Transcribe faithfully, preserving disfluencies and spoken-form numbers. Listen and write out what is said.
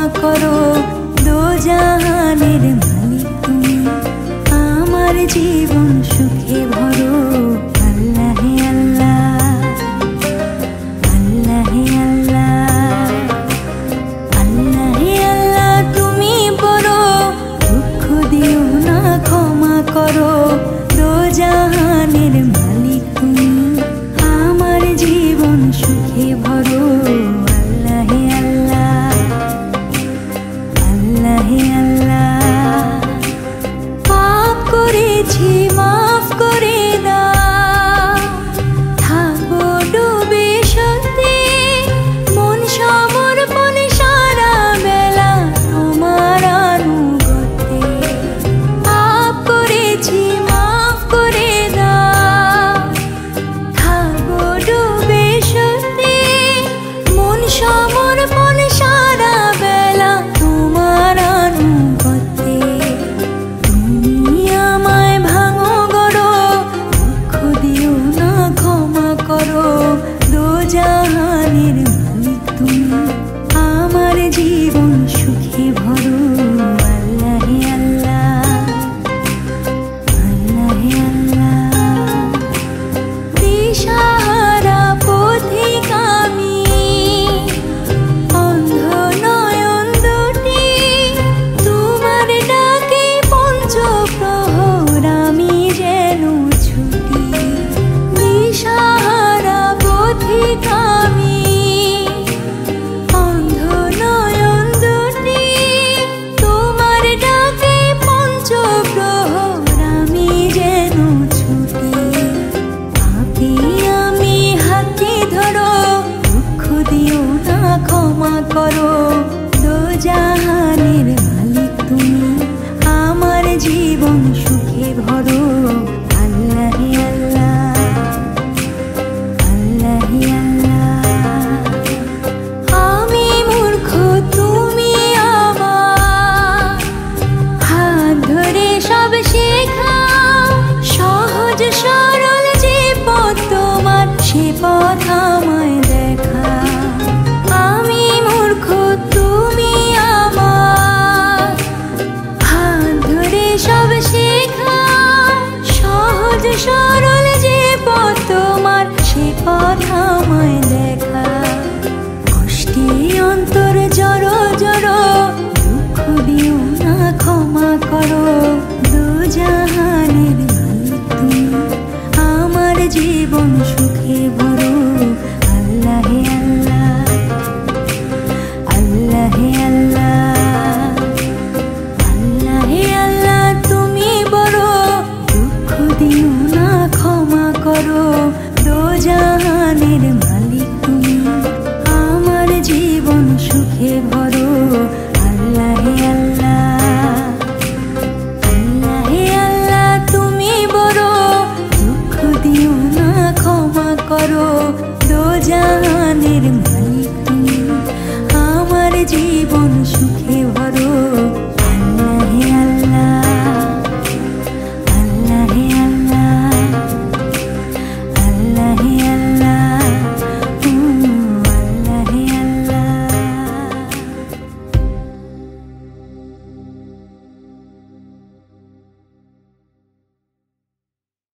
করো, দো জাহানের মালিক তুমি, আমার জীবন সুখে ভরো। আল্লাহ হে আল্লাহ, আল্লাহ হে আল্লাহ, আল্লাহ হে আল্লাহ তুমি বড়, দুঃখ দিও না ক্ষমা করো, দো জাহানের মালিক তুমি, আমার জীবন সুখে ভরো। আল্লাহ হে আল্লাহ, আল্লাহ হে আল্লাহ, পাপ করেছি মাফ করে দাও, থাকবো ডুবে সত্যি মন সমর্পণ সারা বেলা তোমার আনুগত্যে। পাপ করেছি মাফ করে দাও, থাকবো ডুবে সত্যি মন সমর্পণ সারা বেলা তোমার আনুগত্যে। তুমি আমায় ভাঙো গড়ো, দুঃখ দিও না ক্ষমা করো, দো জাহানের মালিক তুমি, আমার জীবন সুখে ভরো। আল্লাহ হে আল্লাহ, আল্লাহ হে আল্লাহ, দিশাহারা পথিক আমি, অন্ধ নয়ন দুটি, তোমার ডাকে পঞ্চপ্রহর আমি যেন ছুটি। দিশাহারা পথিক আমি, অন্ধ নয়ন দুটি, তোমার ডাকে পঞ্চপ্রহর আমি যেন ছুটি। পাপী আমি হাতে ধরো, দুঃখ দিও না ক্ষমা করো, দো জাহানের মালিক তুমি, আমার জীবন